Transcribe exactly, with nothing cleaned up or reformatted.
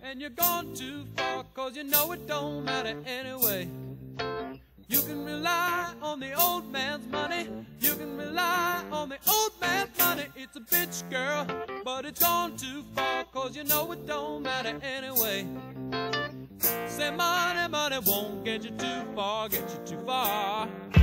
and you're gone too far, cause you know it don't matter anyway. You can rely on the old man's money, you can rely on the old man's money. It's a bitch, girl, but it's gone too far, cause you know it don't matter anyway. Say money, money won't get you too far, get you too far.